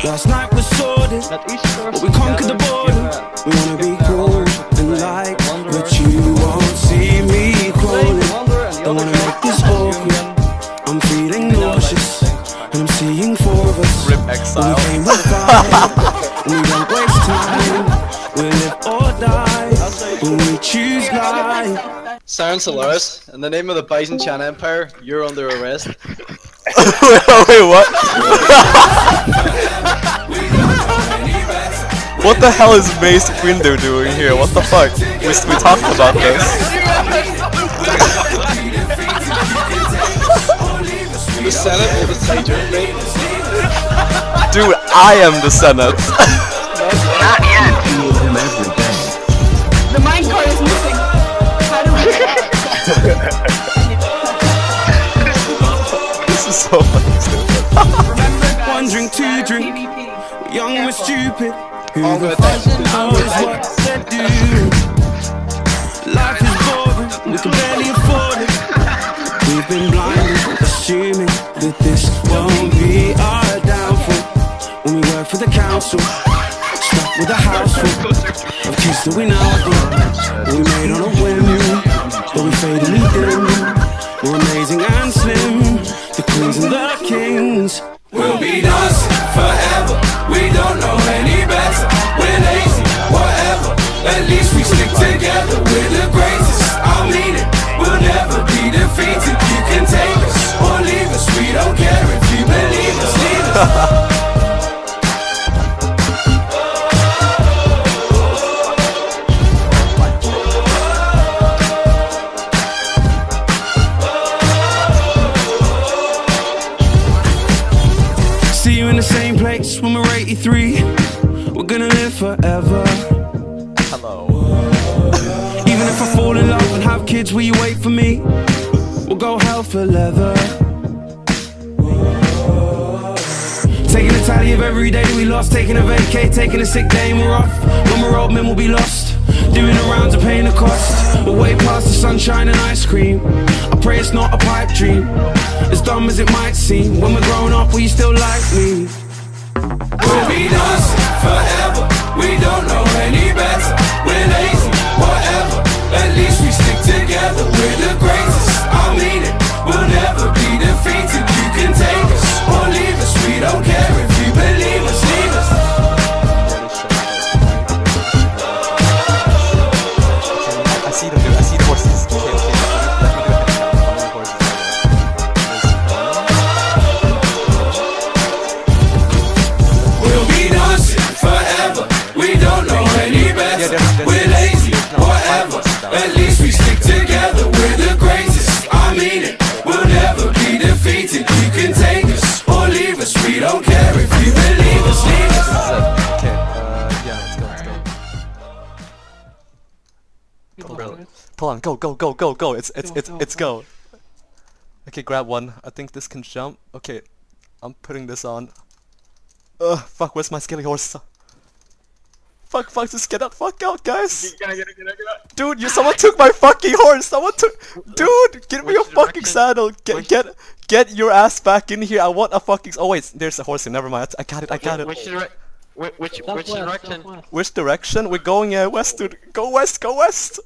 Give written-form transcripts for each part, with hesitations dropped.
Last night was sordid, but we conquered the border. We wanna be cool and like, but you won't see me crawling. Don't wanna make this awkward. I'm feeling nauseous, and I'm seeing four of us. Rip Exile. We came with fire, and we don't waste time. We live or die, when we choose life. Siren Solaris, in the name of the Byzantine Empire, you're under arrest. Wait, what? What the hell is Mace Windu doing here? What the fuck? We talked about this. The Senate will decide your fate. Dude, I am the Senate. Not yet. The mine card is missing. How do we This is so fucking stupid. One drink, two drink, we're young, we're stupid. Who All the good. fuck knows what they do? Life is boring, we can barely afford it. We've been blinded, assuming that this won't be our downfall. When we work for the council, stuck with a house full of kids that we know do. We made on a whim, but we fade and we dim. We're amazing and slim, the queens and the kings. We'll be dancing forever, we don't know any better. We're lazy, whatever, at least we stick together. We're the greatest, I mean it. We'll never be defeated. You can take us or leave us, we don't care if you believe us, leave us. See you in the same place when we're 83. We're gonna live forever. Hello. Even if I fall in love and have kids, will you wait for me? We'll go hell for leather. Taking a tally of every day we lost, taking a vacay, taking a sick day and we're off. When we're old men we'll be lost, doing the rounds and paying the cost. We're way past the sunshine and ice cream. I pray it's not a pipe dream, as dumb as it might seem. When we're grown up, will you still like me? We'll be dancing forever, we don't know any better. We're lazy, whatever, at least we stick together. We're the greatest, I mean it. We'll never be defeated. You can take us or leave us, we don't care if you believe us, leave us. I see them, dude. I see the horses. Okay, let me do it. We'll be dancing forever, we don't know any better. We're lazy, whatever, at least we stick together. We're the greatest, I mean it. We'll never be defeated. You can take us or leave us, we don't care if you believe us, leave us. Okay, yeah, let's go. Pull on, go, it's go. Okay, grab one. I think this can jump. Okay, I'm putting this on. Fuck, where's my skelly horse? Fuck, just get out, fuck out, guys! Get out. Dude, someone took my fucking horse! Dude, get me a fucking saddle! Get your ass back in here, I want a fucking... Oh wait, there's a horse here, never mind, I got it. Which direction? Which direction? We're going west, dude. Go west! Go! West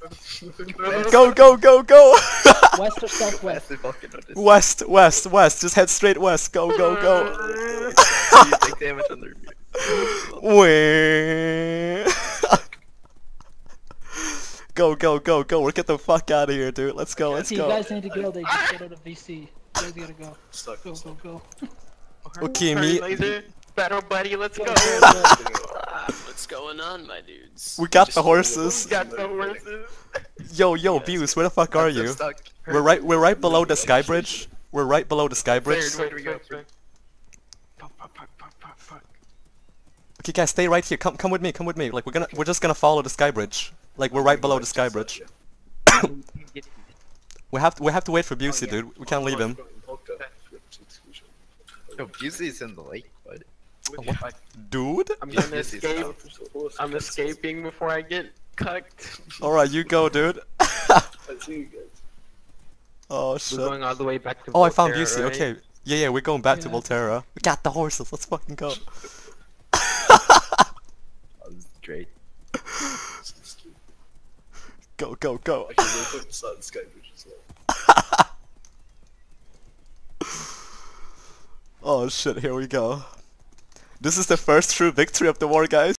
or southwest? West, just head straight west, go! Take damage under me. Go, we're get the fuck out of here, dude. Let's go. You guys need to go, they just get out of VC. You guys gotta go. Go. Okay, me. Laser, battle buddy, let's go. What's going on, my dudes? We got the horses. Got the horses. Yo, Views, where the fuck are you? We're right below the sky bridge. Where we go? Okay, guys, stay right here. Come with me. Like we're just gonna follow the sky bridge. Like we're right below the sky bridge. we have to wait for Busey, dude. We can't leave him. Yo, Busey's in the lake, bud. What? Dude? I'm gonna escape. I'm escaping before I get cucked. Alright, you go, dude. Oh shit. We're going all the way back to Oh, I found Volterra, Busey. right? Okay. Yeah, we're going back to Volterra. We got the horses. Let's fucking go. straight. Go, go, go. I can really put inside the Skype bridge as well. Oh shit, here we go. This is the first true victory of the war, guys.